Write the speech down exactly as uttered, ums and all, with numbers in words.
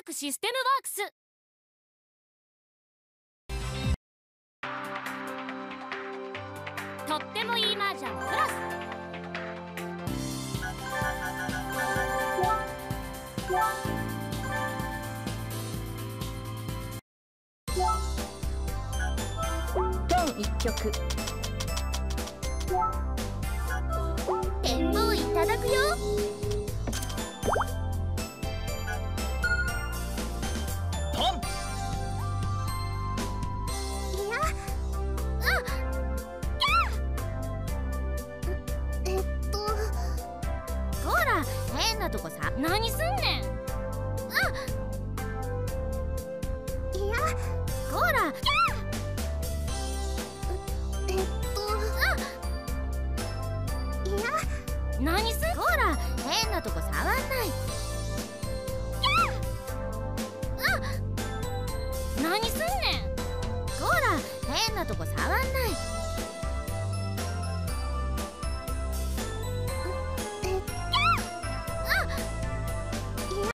クシステムワークス。とってもいい麻雀プラス。 ドン一曲。 展望いただくよ。 トン。 いや、うん。えっとほら、変なとこさ、何すんねん。うん。いや、ほら。えっとうん。いや、何すん。ほら、変なとこ触んない。うん。何すんねん。ほら、変なとこ触んない。